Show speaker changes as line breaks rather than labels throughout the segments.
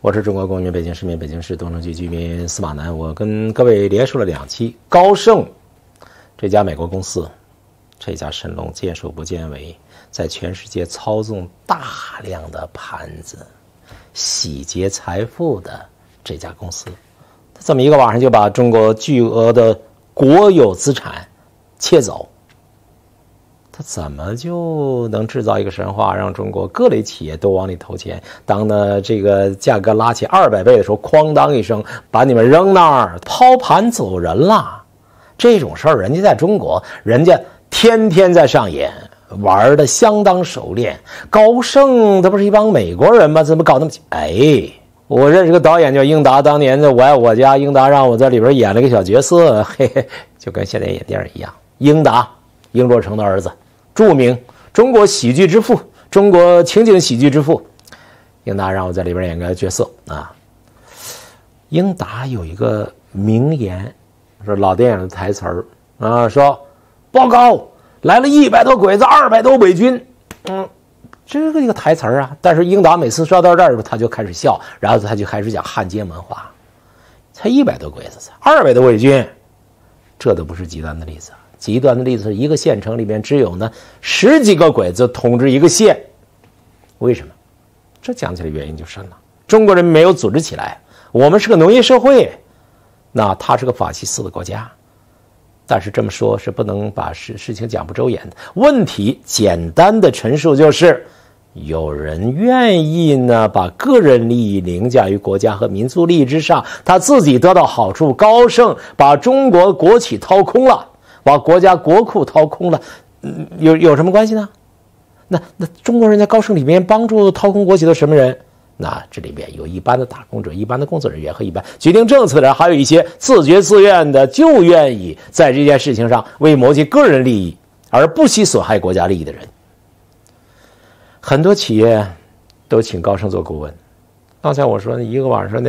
我是中国公民，北京市民，北京市东城区居民司马南。我跟各位连说了2期，高盛这家美国公司，这家神龙见首不见尾，在全世界操纵大量的盘子，洗劫财富的这家公司，他这么一个晚上就把中国巨额的国有资产窃走。他怎么就能制造一个神话，让中国各类企业都往里投钱？当呢这个价格拉起200倍的时候，哐当一声把你们扔那儿，抛盘走人了。这种事儿，人家在中国，人家天天在上演，玩的相当熟练。高盛他不是一帮美国人吗？怎么搞那么？我认识个导演叫英达，当年的《我爱我家》，英达让我在里边演了个小角色，嘿嘿，就跟现在演电影一样。英达，英若诚的儿子。著名中国喜剧之父，中国情景喜剧之父，英达让我在里边演个角色啊。英达有一个名言，说老电影的台词儿啊，说报告来了100多鬼子，200多伪军，这是一个台词儿啊。但是英达每次说到这儿，他就开始笑，然后他就开始讲汉奸文化，才100多鬼子，200多伪军，这都不是极端的例子。极端的例子是一个县城里面只有呢10几个鬼子统治一个县，为什么？这讲起来原因就深了。中国人没有组织起来，我们是个农业社会，那它是个法西斯的国家。但是这么说是不能把事情讲不周延的。问题简单的陈述就是，有人愿意呢把个人利益凌驾于国家和民族利益之上，他自己得到好处。高盛把中国国企掏空了，把国家国库掏空了，有什么关系呢？那中国人在高盛里面帮助掏空国企的什么人？那这里面有一般的打工者、一般的工作人员和一般决定政策的人，还有一些自觉自愿的就愿意在这件事情上为谋其个人利益而不惜损害国家利益的人。很多企业都请高盛做顾问。刚才我说一个晚上那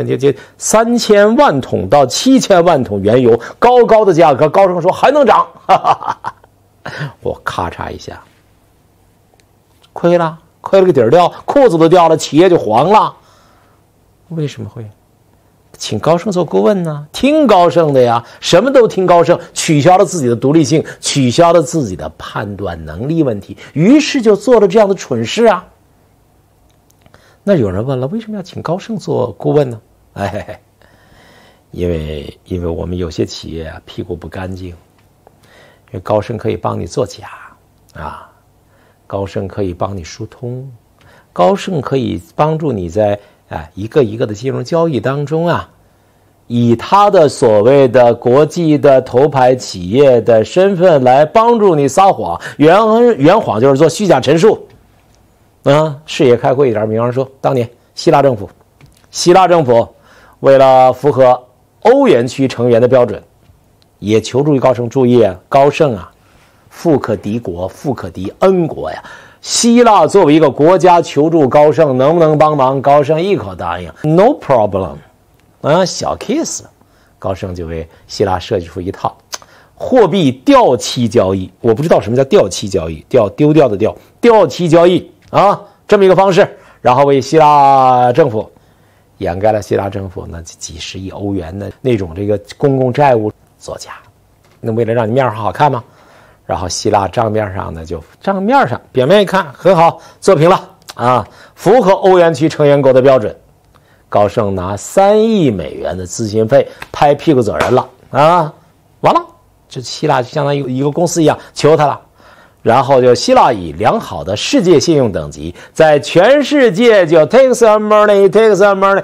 3000万桶到7000万桶原油高的价格，高盛说还能涨，我咔嚓一下亏了个底儿掉，裤子都掉了，企业就黄了。为什么会请高盛做顾问呢？听高盛的呀，什么都听高盛，取消了自己的独立性，取消了自己的判断能力问题，于是就做了这样的蠢事啊。那有人问了，为什么要请高盛做顾问呢？因为我们有些企业啊屁股不干净，因为高盛可以帮你作假啊，高盛可以帮你疏通，高盛可以帮助你在一个一个的金融交易当中啊，以他的所谓的国际的头牌企业的身份来帮助你撒谎，圆谎就是做虚假陈述。视野开阔一点，比方说当年希腊政府为了符合欧元区成员的标准，也求助于高盛。注意啊，高盛啊富可敌国，富可敌N国呀。希腊作为一个国家求助高盛，能不能帮忙？高盛一口答应 ，No problem， 小 case。高盛就为希腊设计出一套货币掉期交易，我不知道什么叫掉期交易，丢掉的掉期交易啊，这么一个方式，然后为希腊政府掩盖了希腊政府呢几十亿欧元的那种这个公共债务作假。那为了让你面上好看嘛，然后希腊账面上呢就表面一看很好，做平了啊，符合欧元区成员国的标准。高盛拿3亿美元的咨询费拍屁股走人了啊，完了，这希腊就相当于一个公司一样求他了。然后就希腊以良好的世界信用等级，在全世界就 take some money take some money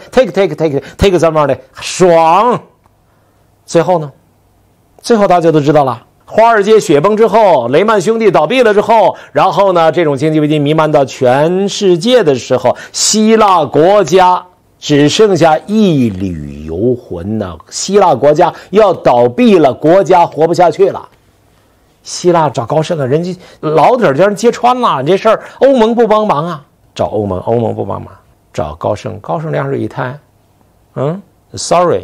take some money， 爽。最后大家都知道了，华尔街雪崩之后，雷曼兄弟倒闭了之后，然后呢这种经济危机弥漫到全世界的时候，希腊国家只剩下一缕游魂呢，希腊国家要倒闭了，国家活不下去了。希腊找高盛啊，人家老底儿叫人揭穿了这事儿，欧盟不帮忙啊，找欧盟不帮忙，找高盛两手一摊，sorry，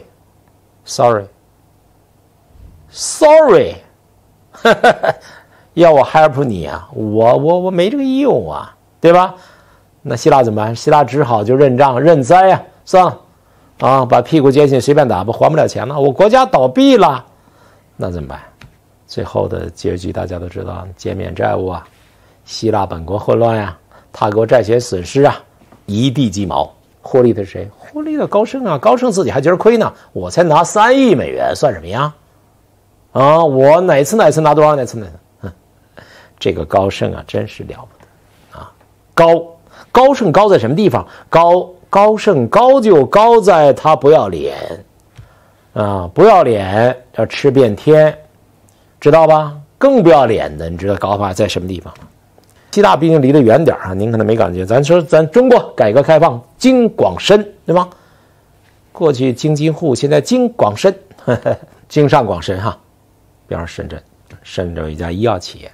要我 help 你啊，我没这个义务啊，对吧？那希腊怎么办？希腊只好就认账认栽啊， 算了，啊，把屁股接进随便打吧，还不了钱了，我国家倒闭了，那怎么办？最后的结局大家都知道，减免债务啊，希腊本国混乱呀，他国债权损失啊，一地鸡毛。获利的是谁？获利的高盛啊，高盛自己还觉得亏呢，我才拿3亿美元算什么呀？啊，我哪次拿多少？哪次？这个高盛啊，真是了不得啊！高盛高在什么地方？高盛高就高在他不要脸啊，不要脸要吃遍天，知道吧？更不要脸的，你知道高法在什么地方吗？希腊毕竟离得远点啊，您可能没感觉。咱说咱中国改革开放京广深，对吗？过去京津沪，现在京广深，京上广深哈。比方说深圳有一家医药企业，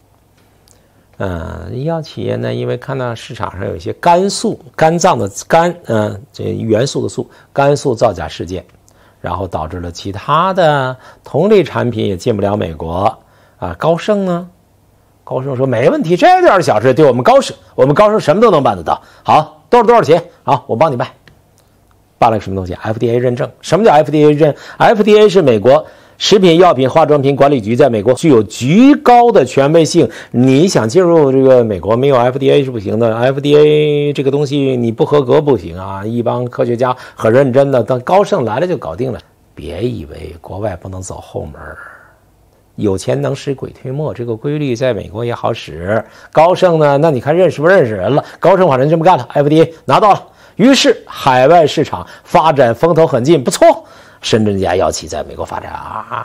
医药企业呢，因为看到市场上有一些肝脏的肝，这元素的素，肝素造假事件，然后导致了其他的同类产品也进不了美国啊。高盛说没问题，这点小事对我们高盛什么都能办得到。好，多少钱？好，我帮你办。办了个什么东西 ？FDA 认证。什么叫 FDA 认 ？FDA 是美国食品药品化妆品管理局，在美国具有极高的权威性。你想进入这个美国，没有 FDA 是不行的。FDA 这个东西你不合格不行啊！一帮科学家很认真的，等高盛来了就搞定了。别以为国外不能走后门。有钱能使鬼推磨，这个规律在美国也好使。高盛呢，那你看认识不认识人了？高盛反正这么干了 ，FDA 拿到了，于是海外市场发展风头很劲，不错。深圳家药企在美国发展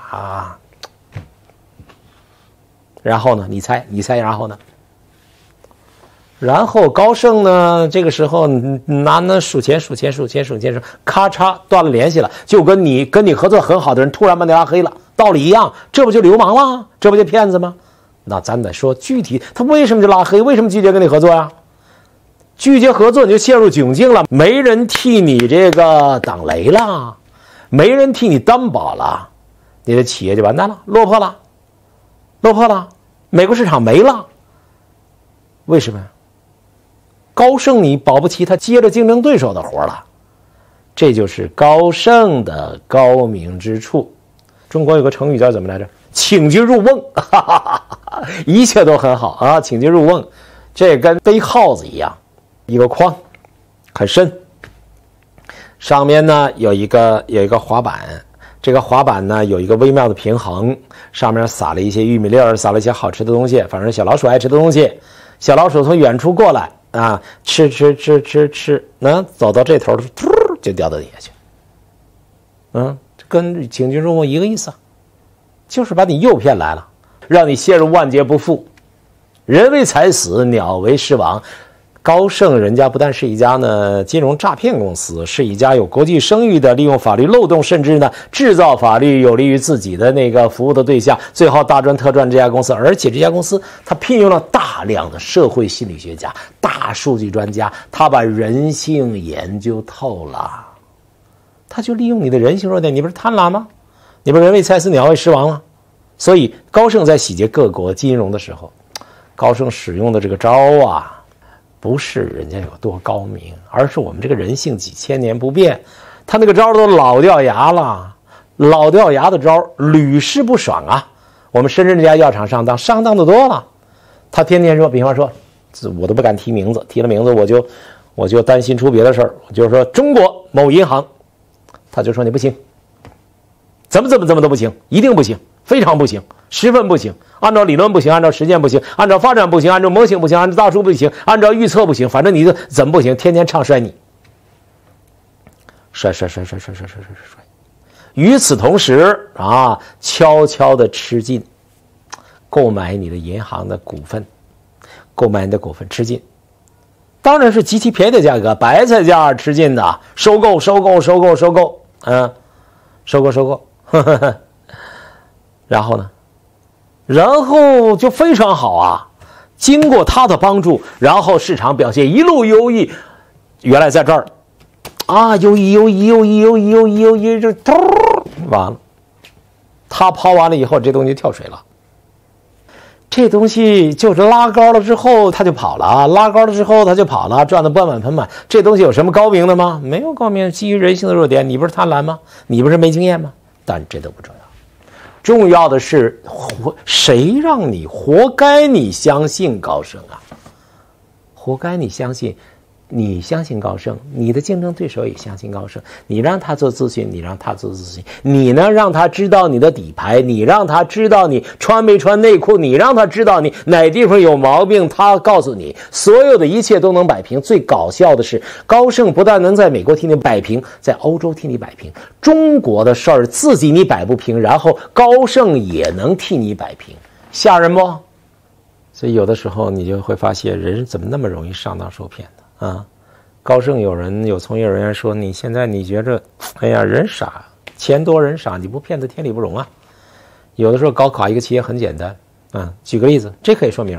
然后呢？你猜，然后呢？然后高盛呢，这个时候拿数钱，咔嚓断了联系了，就跟你合作很好的人突然把你拉黑了，道理一样，这不就流氓吗？这不就骗子吗？那咱得说具体他为什么就拉黑，为什么拒绝跟你合作呀？拒绝合作你就陷入窘境了，没人替你这个挡雷了，没人替你担保了，你的企业就完蛋了，落魄了，美国市场没了。为什么呀？高盛你保不齐他接着竞争对手的活了，这就是高盛的高明之处。中国有个成语叫怎么来着？请君入瓮，一切都很好啊，请君入瓮，这跟背耗子一样，一个筐很深，上面呢有一个滑板，这个滑板呢有一个微妙的平衡，上面撒了一些玉米粒儿，撒了一些好吃的东西，反正小老鼠爱吃的东西。小老鼠从远处过来啊，吃，走到这头突就掉到底下去。跟请君入瓮一个意思，就是把你诱骗来了，让你陷入万劫不复。人为财死，鸟为食亡。高盛人家不但是一家呢金融诈骗公司，是一家有国际声誉的，利用法律漏洞，甚至呢制造法律有利于自己的那个服务的对象，最后大赚特赚这家公司。而且这家公司他聘用了大量的社会心理学家、大数据专家，他把人性研究透了，他就利用你的人性弱点。你不是贪婪吗？你不是人为财死，鸟为食亡吗？所以高盛在洗劫各国金融的时候，高盛使用的这个招啊，不是人家有多高明，而是我们这个人性几千年不变，他那个招都老掉牙了，老掉牙的招屡试不爽啊。我们深圳这家药厂上当的多了，他天天说，比方说我都不敢提名字，提了名字我就担心出别的事儿，就是说中国某银行，他就说你不行，怎么都不行，一定不行，非常不行，十分不行，按照理论不行，按照实践不行，按照发展不行，按照模型不行，按照大数不行，按照预测不行，反正你怎么不行，天天唱衰你，摔。与此同时啊，悄悄的吃进，购买你的银行的股份，吃进，当然是极其便宜的价格，白菜价吃进的，收购，然后就非常好啊，经过他的帮助，然后市场表现一路优异，原来在这儿啊，优异，就完了。他抛完了以后，这东西就跳水了。 这东西就是拉高了之后他就跑了啊，拉高了之后他就跑了，赚得盆满盆满。这东西有什么高明的吗？没有高明，基于人性的弱点。你不是贪婪吗？你不是没经验吗？但这都不重要，重要的是谁让你活该你相信高盛啊？活该你相信。你相信高盛，你的竞争对手也相信高盛，你让他做咨询，你让他做咨询，你呢让他知道你的底牌，你让他知道你穿没穿内裤，你让他知道你哪地方有毛病，他告诉你，所有的一切都能摆平。最搞笑的是，高盛不但能在美国替你摆平，在欧洲替你摆平，中国的事儿自己你摆不平，然后高盛也能替你摆平，吓人不？所以有的时候你就会发现，人怎么那么容易上当受骗的？高盛有从业人员说，你现在你觉着，哎呀，人傻，钱多人傻，你不骗他天理不容啊。有的时候高考一个企业很简单举个例子，这可以说明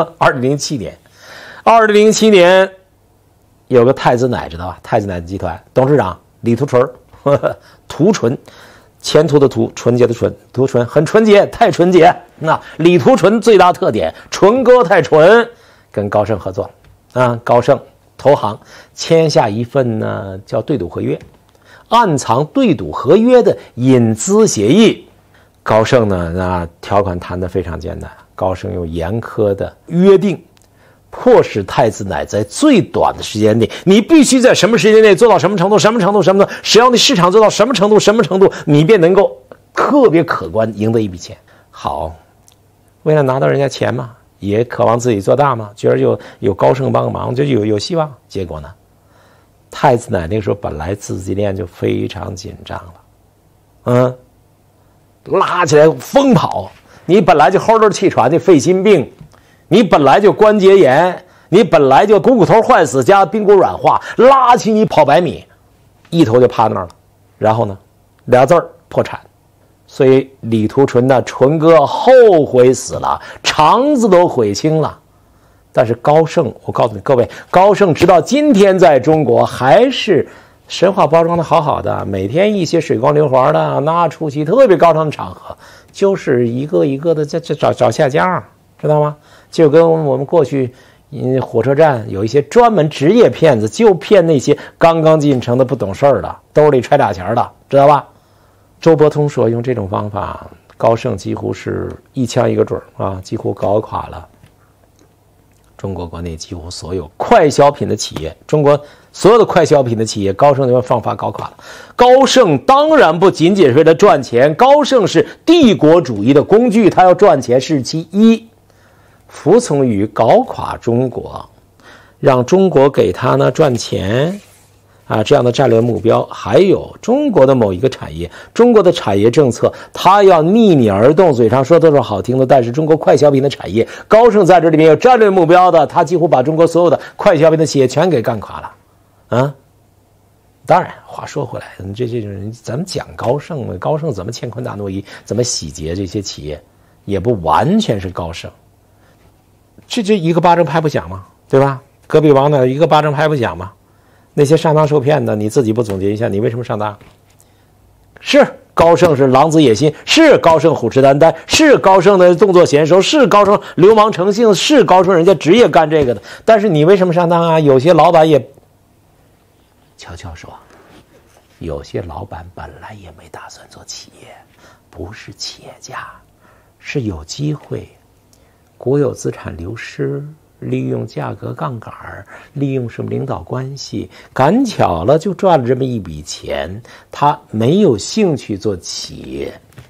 2007年有个太子奶，知道吧？太子奶集团董事长李图纯，图纯，前途的途，纯洁的纯，图纯很纯洁，太纯洁。那李图纯最大特点，纯哥太纯，跟高盛合作高盛投行签下一份呢叫对赌合约，暗藏对赌合约的引资协议。高盛呢那条款谈得非常艰难，高盛用严苛的约定迫使太子奶在最短的时间内，你必须在什么时间内做到什么程度，只要你市场做到什么程度，你便能够特别可观赢得一笔钱。好，为了拿到人家钱嘛，也渴望自己做大嘛，觉得有高盛帮忙，就有希望。结果呢，太子奶那个时候本来资金链就非常紧张了，拉起来疯跑，你本来就齁着气喘，你肺心病，你本来就关节炎，你本来就股头坏死加髌骨软化，拉起你跑100米，一头就趴那儿了。然后呢，2字儿破产。所以李图纯的纯哥后悔死了，肠子都悔青了。但是高盛，我告诉你各位，高盛直到今天在中国还是神话包装的好好的，每天一些水光流滑的，那出席特别高尚的场合，就是一个一个的在找下家，知道吗？就跟我们过去火车站有一些专门职业骗子，就骗那些刚刚进城的不懂事儿的，兜里揣俩钱的，知道吧？周伯通说，用这种方法，高盛几乎是一枪一个准几乎搞垮了中国国内几乎所有快消品的企业，中国所有的快消品的企业，高盛就方法搞垮了。高盛当然不仅仅是为了赚钱，高盛是帝国主义的工具，它要赚钱是其一，服从于搞垮中国，让中国给他呢赚钱这样的战略目标。还有中国的某一个产业，中国的产业政策，它要逆你而动，嘴上说都是好听的，但是中国快消品的产业，高盛在这里面有战略目标的，他几乎把中国所有的快消品的企业全给干垮了当然话说回来，这人咱们讲高盛，高盛怎么乾坤大挪移，怎么洗劫这些企业，也不完全是高盛，这一个巴掌拍不响吗？对吧？隔壁王呢一个巴掌拍不响吗？那些上当受骗的，你自己不总结一下，你为什么上当？是高盛是狼子野心，是高盛虎视眈眈，是高盛的动作娴熟，是高盛流氓成性，是高盛人家职业干这个的，但是你为什么上当啊？有些老板也悄悄说，有些老板本来也没打算做企业，不是企业家，是有机会国有资产流失，利用价格杠杆，利用什么领导关系，赶巧了就赚了这么一笔钱，他没有兴趣做企业，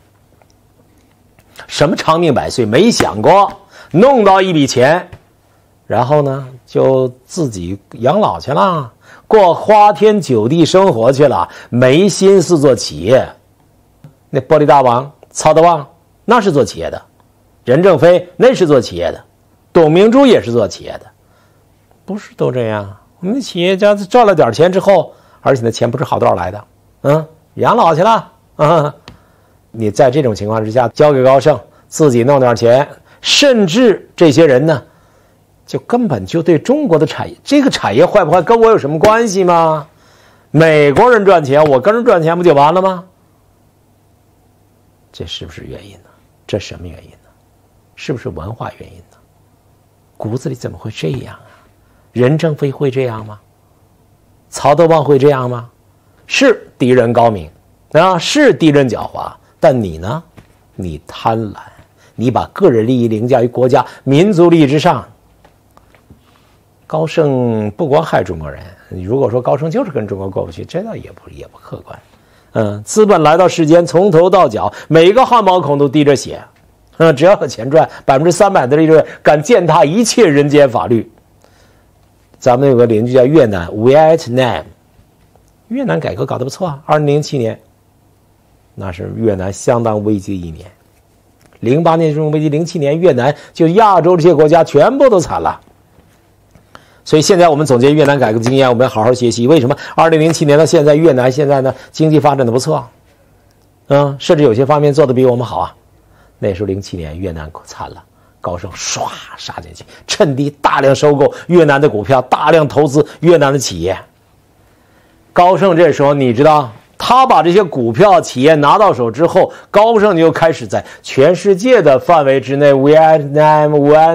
什么长命百岁没想过，弄到一笔钱，然后呢就自己养老去了，过花天酒地生活去了，没心思做企业。那玻璃大王曹德旺那是做企业的，任正非那是做企业的，董明珠也是做企业的，不是都这样？我们的企业家赚了点钱之后，而且那钱不是好多少来的，养老去了，你在这种情况之下交给高盛，自己弄点钱，甚至这些人呢，就根本就对中国的产业，这个产业坏不坏跟我有什么关系吗？美国人赚钱，我跟着赚钱不就完了吗？这是不是原因呢？这什么原因呢？ 是不是文化原因呢？骨子里怎么会这样啊？任正非会这样吗？曹德旺会这样吗？是敌人高明啊，是敌人狡猾，但你呢？你贪婪，你把个人利益凌驾于国家民族利益之上。高盛不光害中国人，如果说高盛就是跟中国过不去，这倒也不客观。资本来到世间，从头到脚，每个汗毛孔都滴着血。只要有钱赚，300%的利润，敢践踏一切人间法律。咱们有个邻居叫越南 Vietnam， 越南改革搞得不错啊。2007年，那是越南相当危机的一年。08年金融危机，07年越南就亚洲这些国家全部都惨了。所以现在我们总结越南改革经验，我们要好好学习。为什么2007年到现在，越南现在呢经济发展的不错，甚至有些方面做得比我们好啊。那时候07年越南惨了，高盛唰杀进去，趁低大量收购越南的股票，大量投资越南的企业。高盛这时候你知道，他把这些股票企业拿到手之后，高盛就开始在全世界的范围之内 Vietnam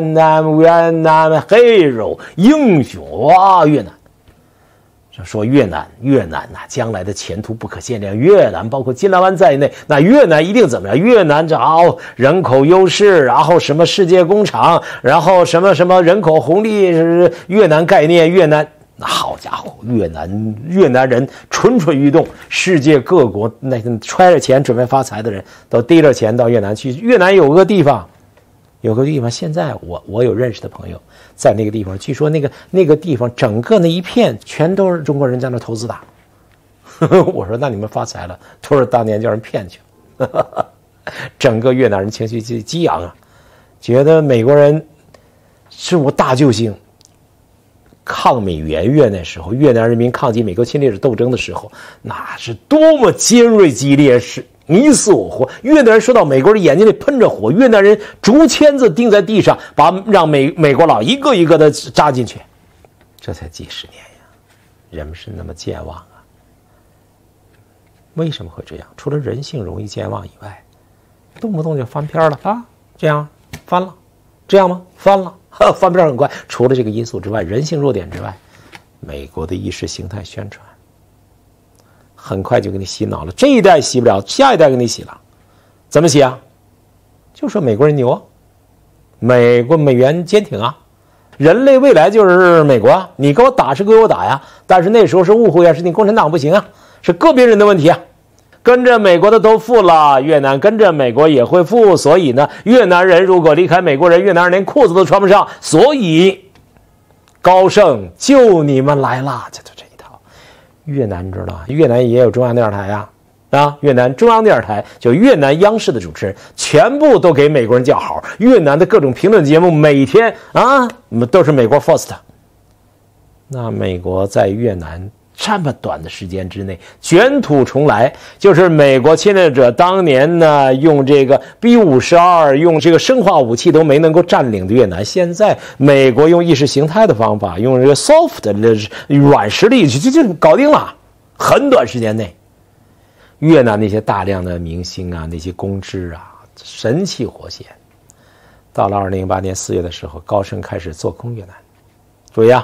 hero 英雄哇，越南说越南将来的前途不可限量，越南包括金兰湾在内，那越南一定怎么样？越南人口优势，然后什么世界工厂，然后什么人口红利，越南概念，越南好家伙，越南人蠢蠢欲动，世界各国那揣着钱准备发财的人都提着钱到越南去。越南有个地方，现在我有认识的朋友在那个地方，据说那个地方整个那一片全都是中国人在那投资的。我说那你们发财了，都是当年叫人骗去了。整个越南人情绪激昂啊，觉得美国人是我大救星。抗美援越那时候，越南人民抗击美国侵略者斗争的时候，那是多么尖锐激烈，是你死我活。越南人说到美国人眼睛里喷着火，越南人竹签子钉在地上，让美国佬一个一个的扎进去。这才几十年呀，人们是那么健忘啊。为什么会这样？除了人性容易健忘以外，动不动就翻篇了啊，这样翻了，这样吗？翻了。翻篇很快。除了这个因素之外，人性弱点之外，美国的意识形态宣传很快就给你洗脑了。这一代洗不了，下一代给你洗了。怎么洗啊？就说美国人牛啊，美元坚挺啊，人类未来就是美国啊，你给我打是给我打呀。但是那时候是误会啊，是你共产党不行啊，是个别人的问题啊。跟着美国的都富了，越南跟着美国也会富，所以呢，越南人如果离开美国人，越南人连裤子都穿不上，所以高盛救你们来了，就这一套。越南你知道，越南也有中央电视台啊，越南中央电视台就越南央视的主持人全部都给美国人叫好，越南的各种评论节目每天都是美国 first。那美国在越南这么短的时间之内卷土重来，就是美国侵略者当年呢用这个 B-52 用这个生化武器都没能够占领的越南，现在美国用意识形态的方法，用这个 soft 的软实力就搞定了，很短时间内。越南那些大量的明星啊，那些公知啊，神气活现。到了2008年4月的时候，高盛开始做空越南。注意啊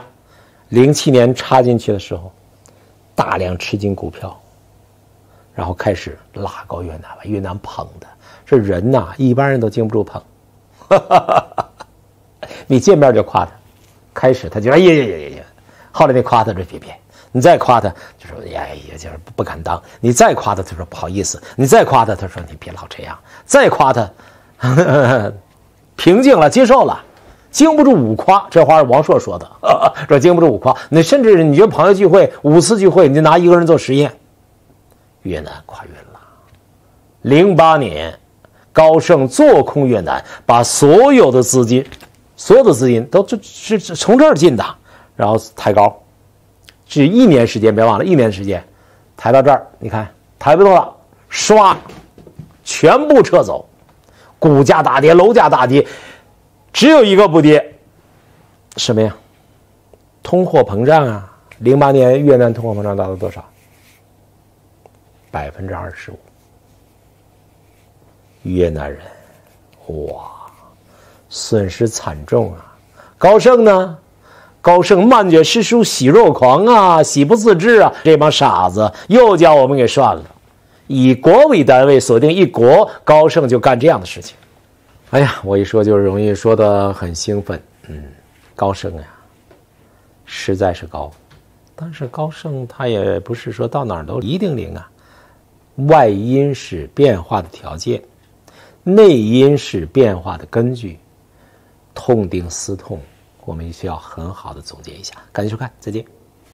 ，07年插进去的时候大量吃进股票，然后开始拉高越南，把越南捧的这人呐，一般人都经不住捧。你见面就夸他，开始他就哎呀，后来你夸他就别，你再夸他就说哎呀，就是不敢当。你再夸他，他说不好意思。你再夸他，他说你别老这样。再夸他，平静了，接受了。经不住五夸，这话是王朔说的。这经不住五夸，你甚至你觉得朋友聚会5次聚会，你就拿一个人做实验。越南垮晕了。08年，高盛做空越南，把所有的资金都是从这儿进的，然后抬高，只1年时间，别忘了1年时间，抬到这儿，你看抬不动了，唰，全部撤走，股价大跌，楼价大跌。只有一个不跌，什么呀？通货膨胀啊！08年越南通货膨胀达到多少？25%。越南人，哇， 损失惨重啊。高盛呢？高盛漫卷诗书喜若狂啊，喜不自知啊！这帮傻子又将我们给涮了。以国为单位锁定一国，高盛就干这样的事情。哎呀，我一说就容易说得很兴奋。高盛呀，实在是高，但是高盛它也不是说到哪儿都一定灵啊。外因是变化的条件，内因是变化的根据。痛定思痛，我们需要很好的总结一下。感谢收看，再见。